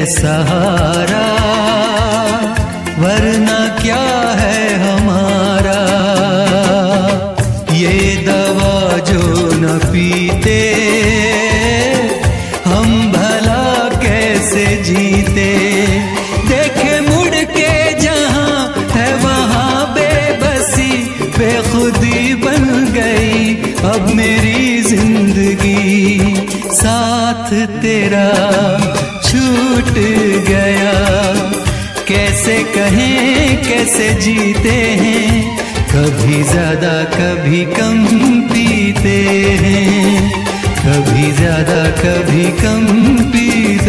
सहारा, वरना क्या है हमारा। ये दवा जो न पीते हम भला कैसे जीते। देखे मुड़ के जहां है वहां बेबसी, बेखुदी बन गई अब मेरी जिंदगी। साथ तेरा छूट गया, कैसे कहें कैसे जीते हैं। कभी ज्यादा कभी कम पीते हैं, कभी ज्यादा कभी कम पीते